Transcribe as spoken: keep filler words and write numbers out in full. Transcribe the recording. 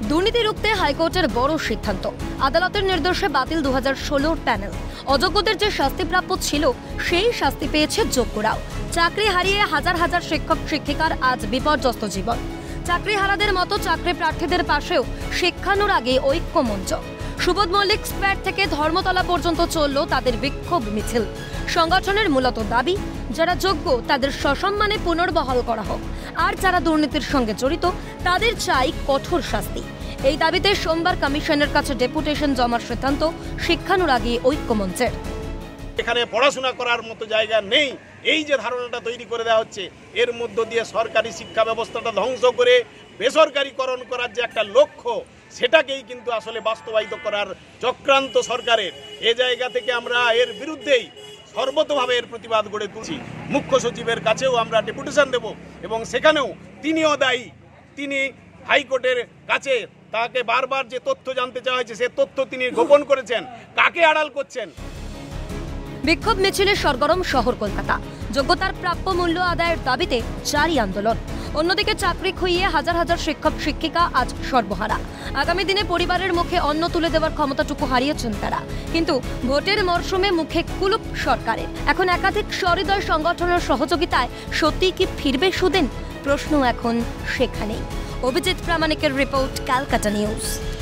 দুর্নীতি রুখতে হাইকোর্টের বড় সিদ্ধান্ত। আদালতের নির্দেশে বাতিল দু হাজার ষোলোর প্যানেল। অযোগ্যদের যে শাস্তিপ্রাপ্য ছিল সেই শাস্তি পেয়েছে যোগ্যরাও। চাকরি হারিয়ে হাজার হাজার শিক্ষক শিক্ষিকার আজ বিপর্যস্ত জীবন। চাকরিহারাদের মতো চাকরি প্রার্থীদের পাশেও শিক্ষানুরাগী ঐক্য মঞ্চ। সুবোধ মল্লিক স্কোয়ার থেকে ধর্মতলা পর্যন্ত চলল তাদের বিক্ষোভ মিছিল। সংগঠনের মূলত দাবি, যারা যোগ্য তাদের সসম্মানে পুনর্বহাল করা হোক, আর যারা দুর্নীতির সঙ্গে জড়িত তাদের চাই কঠোর শাস্তি। এই দাবিতে সোমবার কমিশনের কাছে ডেপুটেশন জমার সিদ্ধান্ত শিক্ষানুরাগী ঐক্য মঞ্চের। এখানে পড়াশোনা করার মতো জায়গা নেই, এই যে ধারণাটা তৈরি করে দেওয়া হচ্ছে, এর মধ্য দিয়ে সরকারি শিক্ষা ব্যবস্থাটা ধ্বংস করে বেসরকারিকরণ করার যে একটা লক্ষ্য, সেটাকেই কিন্তু আসলে বাস্তবায়িত করার চক্রান্ত সরকারের। এ জায়গা থেকে আমরা এর বিরুদ্ধেই সর্বতভাবে এর প্রতিবাদ গড়ে তুলছি। মুখ্য সচিবের কাছেও আমরা ডেপুটেশন দেব এবং সেখানেও তিনিও দায়ী। তিনি হাইকোর্টের কাছে তাকে বারবার যে তথ্য জানতে চাওয়া হয়েছে, সে তথ্য তিনি গোপন করেছেন। কাকে আড়াল করছেন? বিক্ষোভ মিছিলে সরগরম শহর কলকাতা। যোগ্যতার প্রাপ্য মূল্য আদায়ের দাবিতে জারি আন্দোলন। অন্যদিকে চাকরি খুইয়ে হাজার হাজার শিক্ষক শিক্ষিকা আজ সর্বহারা। আগামী দিনে পরিবারের মুখে অন্ন তুলে দেওয়ার ক্ষমতাটুকু হারিয়েছেন তারা। কিন্তু ভোটের মরশুমে মুখে কুলুপ সরকারের। এখন একাধিক সহৃদয় সংগঠনের সহযোগিতায় সত্যিই কি ফিরবে সুদিন? প্রশ্ন এখন সেখানেই। অভিজিৎ প্রামাণিকের রিপোর্ট, ক্যালকাটা নিউজ।